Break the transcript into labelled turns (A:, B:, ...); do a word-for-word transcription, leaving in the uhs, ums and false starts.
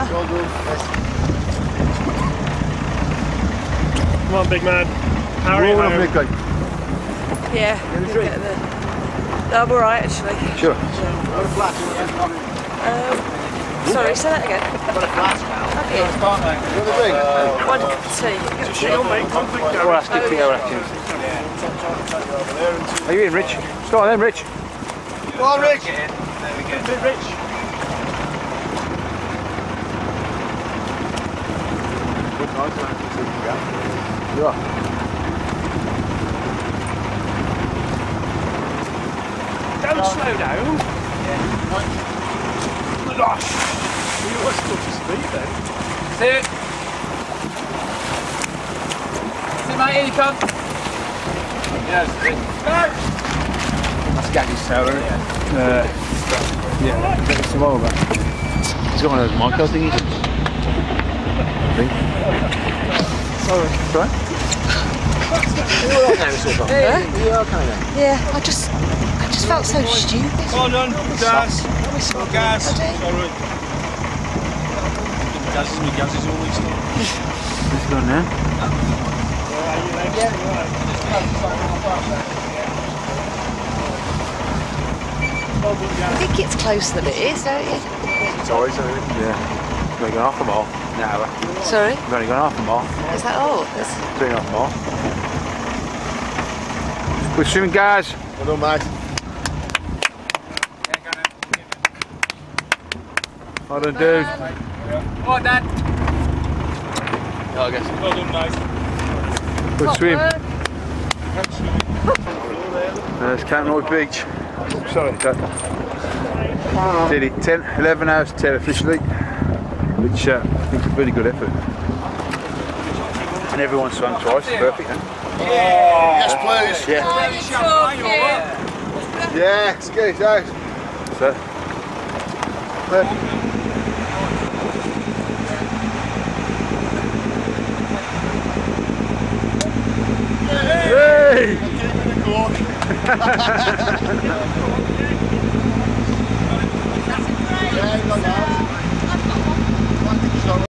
A: Uh,
B: Well done.
C: Come on, big man. Harry
B: Roll
C: home.
B: up, Nicky.
A: yeah, we'll get the... No, I'm alright actually.
B: Sure.
A: Um, sorry, say that again. Have you? One cup of tea.
C: She'll make something.
B: We'll ask you to go after. Are you in, Rich? Go on then, Rich.
C: Go on, Rich. There we go. Bit Rich.
B: Yeah.
C: Don't slow down. Gosh. You must go to speed then.
D: See it? See mate, here you come. Yes,
B: That's Gaggy's tail, isn't it? Uh, yeah, it's some over. He's got one of those micro thingies. I think. Sorry. Sorry? You're okay now, Silver.
A: Huh?
B: You're okay now.
A: Yeah, I just... I just felt so stupid.
C: Well done. Gas. Gas. Sorry. Gas is me, gas is always still.
B: Let's go now.
A: I think it's closer than it is, don't you?
B: It's always, isn't it? Yeah. We've only gone half a mile now.
A: Sorry?
B: We've only gone half a mile.
A: Is that all? That's...
B: Three and a half mile. We're swimming, guys.
E: Well done, mate.
B: Well done, dude.
D: Oh, Dad.
B: I guess.
C: Well done, mate.
B: Good swim. There's Camroy Beach. Sorry, Dad. Did it ten, eleven hours ten officially, which uh, I think is a really good effort. And everyone swam twice, perfect, huh?
E: Yes, please.
B: Yeah.
E: Yeah, it's good, guys.
B: So, perfect. Hey!